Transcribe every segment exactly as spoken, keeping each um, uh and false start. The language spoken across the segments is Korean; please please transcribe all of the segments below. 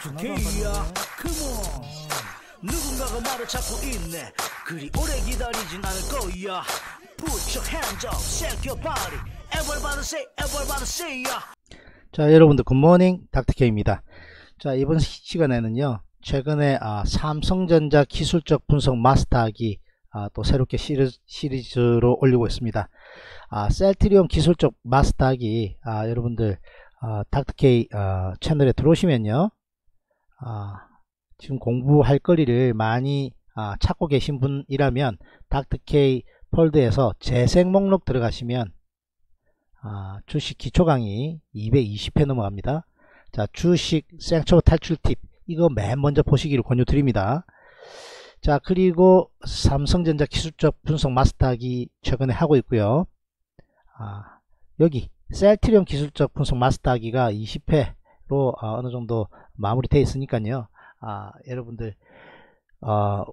다투케이야 컴온 누군가가 나를 찾고 있네 그리 오래 기다리진 않을 거야 Put your hands up, shake your body Everybody say, everybody say ya. 자 여러분들 굿모닝 닥터케이입니다. 자 이번 시간에는요 최근에 아, 삼성전자 기술적 분석 마스터하기 아, 또 새롭게 시리즈, 시리즈로 올리고 있습니다. 아, 셀트리온 기술적 마스터하기 아, 여러분들 아, 닥터케이 아, 채널에 들어오시면요 아, 지금 공부할 거리를 많이 아, 찾고 계신 분이라면 닥터케이 폴드에서 재생 목록 들어가시면 아, 주식 기초 강의 이백이십 회 넘어갑니다. 자, 주식 생초보 탈출 팁 이거 맨 먼저 보시기를 권유드립니다. 자, 그리고 삼성전자 기술적 분석 마스터하기 최근에 하고 있고요. 아, 여기 셀트리온 기술적 분석 마스터하기가 이십 회로 아, 어느 정도 마무리되어 있으니까요. 아, 여러분들 어,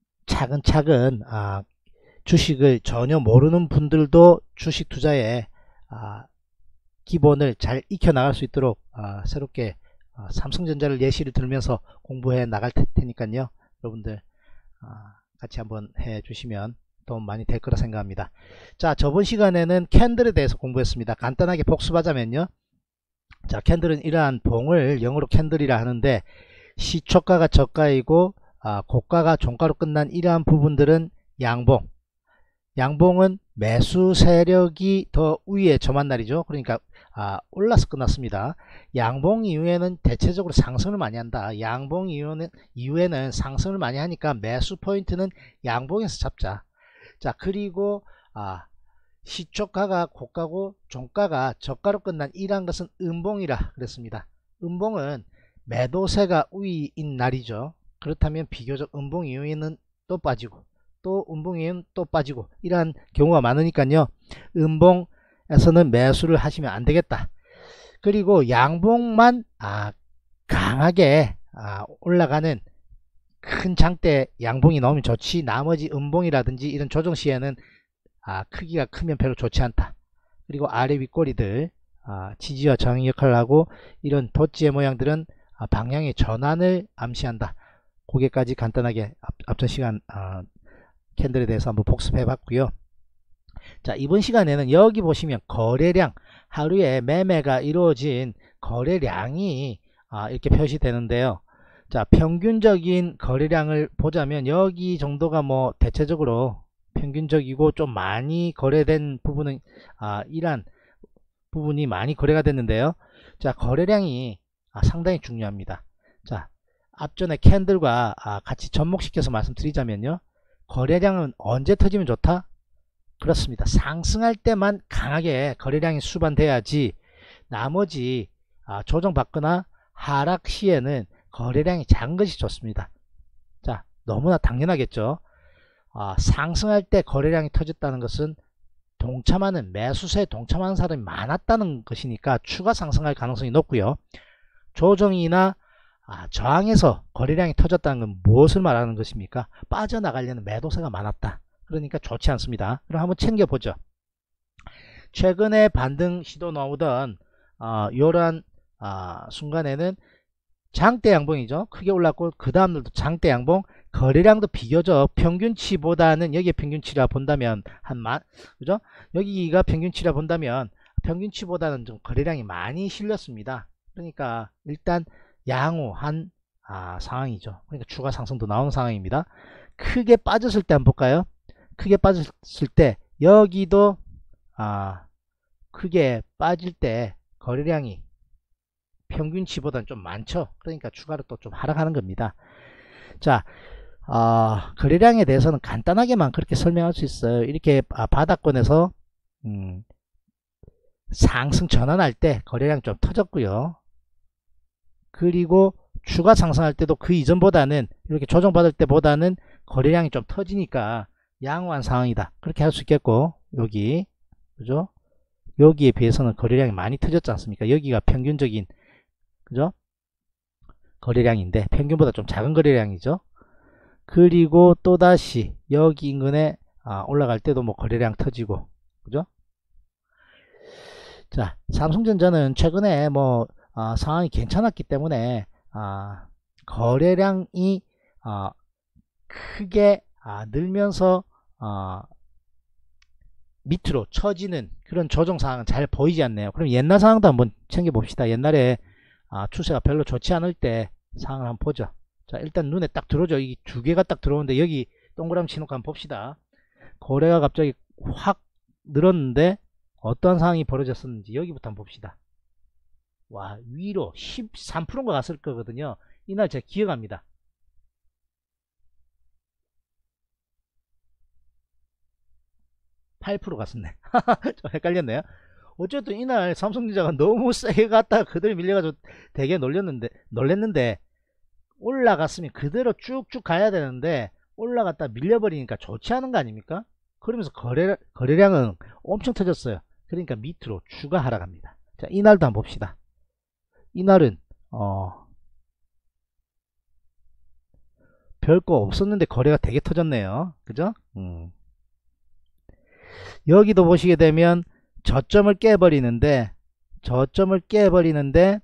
차근차근 아, 주식을 전혀 모르는 분들도 주식 투자에 아, 기본을 잘 익혀 나갈 수 있도록 아, 새롭게 아, 삼성전자를 예시를 들면서 공부해 나갈 테니까요. 여러분들 아, 같이 한번 해 주시면 도움 많이 될 거라 생각합니다. 자, 저번 시간에는 캔들에 대해서 공부했습니다. 간단하게 복습하자면요. 자, 캔들은 이러한 봉을 영어로 캔들이라 하는데 시초가가 저가이고 아, 고가가 종가로 끝난 이러한 부분들은 양봉. 양봉은 매수 세력이 더 위에 점한 날이죠. 그러니까 아, 올라서 끝났습니다. 양봉 이후에는 대체적으로 상승을 많이 한다. 양봉 이후에는, 이후에는 상승을 많이 하니까 매수 포인트는 양봉에서 잡자. 자, 그리고 아, 시초가가 고가고 종가가 저가로 끝난 이러한 것은 음봉이라 그랬습니다. 음봉은 매도세가 위인 날이죠. 그렇다면 비교적 음봉 이후에는 또 빠지고 또 음봉이면 또 빠지고 이러한 경우가 많으니까요. 음봉에서는 매수를 하시면 안 되겠다. 그리고 양봉만 아, 강하게 아, 올라가는 큰 장대 양봉이 나오면 좋지, 나머지 음봉이라든지 이런 조정 시에는 아, 크기가 크면 별로 좋지 않다. 그리고 아래 윗꼬리들 아, 지지와 저항 역할을 하고 이런 덧지의 모양들은 아, 방향의 전환을 암시한다. 거기까지 간단하게 앞, 앞전 시간 아, 캔들에 대해서 한번 복습해 봤고요. 자, 이번 시간에는 여기 보시면 거래량, 하루에 매매가 이루어진 거래량이 아, 이렇게 표시되는데요. 자, 평균적인 거래량을 보자면 여기 정도가 뭐 대체적으로 평균적이고 좀 많이 거래된 부분은 아, 이러한 부분이 많이 거래가 됐는데요. 자, 거래량이 아, 상당히 중요합니다. 자, 앞전에 캔들과 아, 같이 접목시켜서 말씀드리자면요. 거래량은 언제 터지면 좋다? 그렇습니다. 상승할 때만 강하게 거래량이 수반돼야지 나머지 아, 조정받거나 하락 시에는 거래량이 작은 것이 좋습니다. 자, 너무나 당연하겠죠. 아, 상승할 때 거래량이 터졌다는 것은 동참하는 매수세에 동참하는 사람이 많았다는 것이니까 추가 상승할 가능성이 높고요. 조정이나 아, 저항에서 거래량이 터졌다는 건 무엇을 말하는 것입니까? 빠져나가려는 매도세가 많았다. 그러니까 좋지 않습니다. 그럼 한번 챙겨보죠. 최근에 반등 시도 나오던 어, 이러한 어, 순간에는 장대 양봉이죠. 크게 올랐고 그 다음날도 장대 양봉, 거래량도 비교적 평균치보다는 여기에 평균치라 본다면 한만 그죠? 여기가 평균치라 본다면 평균치보다는 좀 거래량이 많이 실렸습니다. 그러니까 일단 양호한 아, 상황이죠. 그러니까 추가 상승도 나오는 상황입니다. 크게 빠졌을 때 한번 볼까요? 크게 빠졌을 때 여기도 아, 크게 빠질 때 거래량이 평균치보다는 좀 많죠. 그러니까 추가로 또 좀 하락하는 겁니다. 자, 어, 거래량에 대해서는 간단하게만 그렇게 설명할 수 있어요. 이렇게 아, 바닥권에서 음, 상승 전환할 때 거래량 좀 터졌고요. 그리고 추가 상승할 때도 그 이전보다는 이렇게 조정받을 때보다는 거래량이 좀 터지니까 양호한 상황이다. 그렇게 할 수 있겠고, 여기 그죠? 여기에 비해서는 거래량이 많이 터졌지 않습니까? 여기가 평균적인 그죠? 거래량인데 평균보다 좀 작은 거래량이죠. 그리고 또다시 여기 인근에 아, 올라갈 때도 뭐 거래량 터지고 그죠? 자, 삼성전자는 최근에 뭐 어, 상황이 괜찮았기 때문에 아, 거래량이 아, 크게 아, 늘면서 아, 밑으로 처지는 그런 조정사항은 잘 보이지 않네요. 그럼 옛날 상황도 한번 챙겨봅시다. 옛날에 아, 추세가 별로 좋지 않을 때 상황을 한번 보죠. 자, 일단 눈에 딱 들어오죠. 이 두 개가 딱 들어오는데 여기 동그라미 치놓고 한번 봅시다. 거래가 갑자기 확 늘었는데 어떤 상황이 벌어졌었는지 여기부터 한번 봅시다. 와, 위로 십삼 퍼센트가 갔을 거거든요. 이날 제가 기억합니다. 팔 퍼센트 갔었네. 좀 헷갈렸네요. 어쨌든 이날 삼성전자가 너무 세게 갔다가 그대로 밀려가지고 되게 놀렸는데, 놀랬는데, 올라갔으면 그대로 쭉쭉 가야 되는데, 올라갔다 밀려버리니까 좋지 않은 거 아닙니까? 그러면서 거래, 거래량은 엄청 터졌어요. 그러니까 밑으로 추가 하락합니다. 자, 이날도 한번 봅시다. 이날은, 어, 별거 없었는데 거래가 되게 터졌네요. 그죠? 음. 여기도 보시게 되면 저점을 깨버리는데 저점을 깨버리는데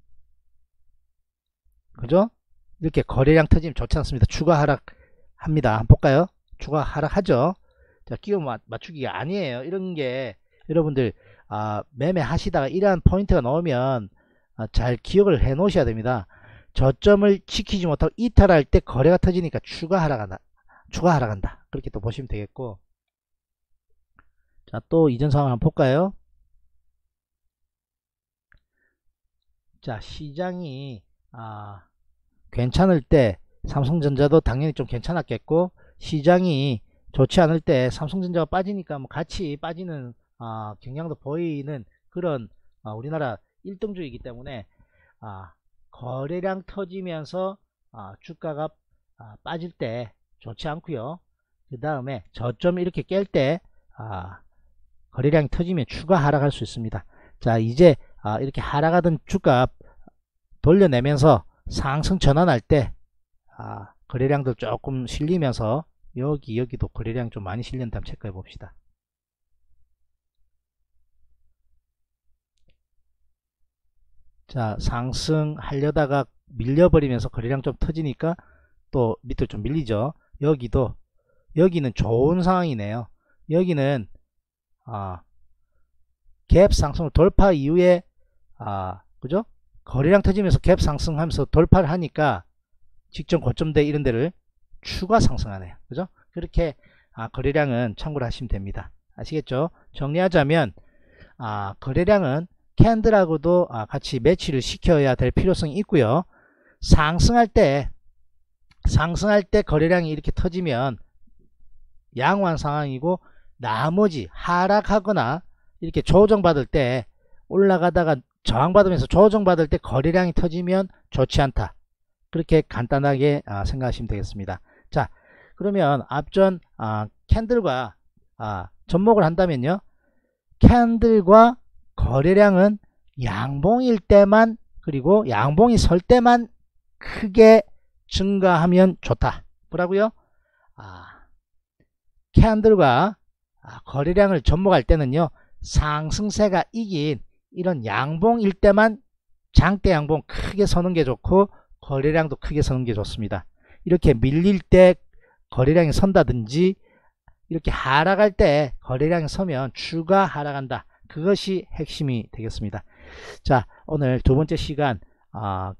그죠? 이렇게 거래량 터지면 좋지 않습니다. 추가 하락합니다. 한번 볼까요? 추가 하락하죠. 자, 끼워 맞추기가 아니에요. 이런 게 여러분들 아, 매매 하시다가 이러한 포인트가 나오면 아, 잘 기억을 해 놓으셔야 됩니다. 저점을 지키지 못하고 이탈할 때 거래가 터지니까 추가 하락한다. 추가 하락한다. 그렇게 또 보시면 되겠고. 자, 또 이전 상황 한번 볼까요? 자, 시장이 아, 괜찮을 때 삼성전자도 당연히 좀 괜찮았겠고, 시장이 좋지 않을 때 삼성전자가 빠지니까 뭐 같이 빠지는 아, 경향도 보이는 그런 아, 우리나라 일 등주이기 때문에 아, 거래량 터지면서 아, 주가가 아, 빠질 때 좋지 않고요. 그 다음에 저점 이렇게 깰 때 아, 거래량이 터지면 추가 하락할 수 있습니다. 자, 이제 아, 이렇게 하락하던 주가 돌려내면서 상승 전환할 때 아, 거래량도 조금 실리면서 여기 여기도 거래량 좀 많이 실렸는데 한번 체크해 봅시다. 자, 상승하려다가 밀려버리면서 거래량 좀 터지니까 또 밑으로 좀 밀리죠. 여기도 여기는 좋은 상황이네요. 여기는 아, 갭 상승을 돌파 이후에 아, 그죠? 거래량 터지면서 갭 상승하면서 돌파를 하니까 직전 고점대 이런 데를 추가 상승하네요. 그죠? 그렇게 아, 거래량은 참고를 하시면 됩니다. 아시겠죠? 정리하자면 아, 거래량은 캔들하고도 아, 같이 매치를 시켜야 될 필요성이 있고요. 상승할 때 상승할 때 거래량이 이렇게 터지면 양호한 상황이고, 나머지 하락하거나 이렇게 조정받을 때 올라가다가 저항받으면서 조정받을 때 거래량이 터지면 좋지 않다. 그렇게 간단하게 아, 생각하시면 되겠습니다. 자, 그러면 앞전 아, 캔들과 아, 접목을 한다면요, 캔들과 거래량은 양봉일 때만, 그리고 양봉이 설 때만 크게 증가하면 좋다. 뭐라고요? 아, 캔들과 아, 거래량을 접목할 때는요, 상승세가 이긴 이런 양봉일 때만 장대 양봉 크게 서는 게 좋고, 거래량도 크게 서는 게 좋습니다. 이렇게 밀릴 때 거래량이 선다든지, 이렇게 하락할 때 거래량이 서면 추가 하락한다. 그것이 핵심이 되겠습니다. 자, 오늘 두 번째 시간 아,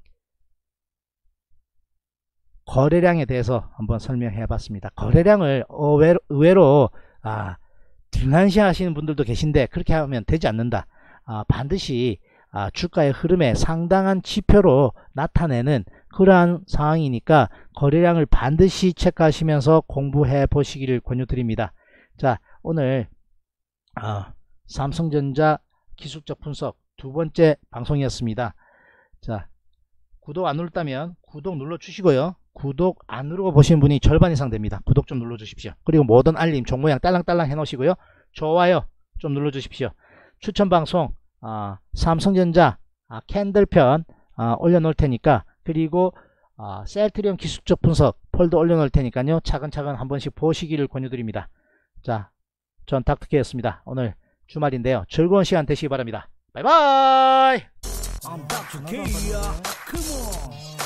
거래량에 대해서 한번 설명해 봤습니다. 거래량을 의외로, 의외로 아, 등한시 하시는 분들도 계신데 그렇게 하면 되지 않는다. 아, 반드시 아, 주가의 흐름에 상당한 지표로 나타내는 그러한 상황이니까 거래량을 반드시 체크하시면서 공부해 보시기를 권유드립니다. 자, 오늘 아, 삼성전자 기술적 분석 두 번째 방송이었습니다. 자, 구독 안 눌렀다면 구독 눌러 주시고요. 구독 안 누르고 보시는 분이 절반 이상 됩니다. 구독 좀 눌러 주십시오. 그리고 모든 알림 종 모양 딸랑딸랑 해 놓으시고요. 좋아요 좀 눌러 주십시오. 추천 방송 아, 삼성전자 아, 캔들편 아, 올려 놓을 테니까, 그리고 아, 셀트리온 기술적 분석 폴더 올려 놓을 테니까요, 차근차근 한 번씩 보시기를 권유드립니다. 자, 전 닥터케이였습니다. 오늘 주말인데요, 즐거운 시간 되시기 바랍니다. 바이바이. I'm Doctor K, yeah. Come on.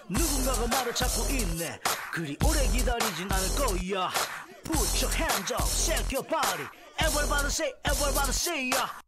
누군가가 말을 찾고 있네. 그리 오래 기다리진 않을 거야. Put your hands up, shake your body. Everybody say, everybody say, yeah.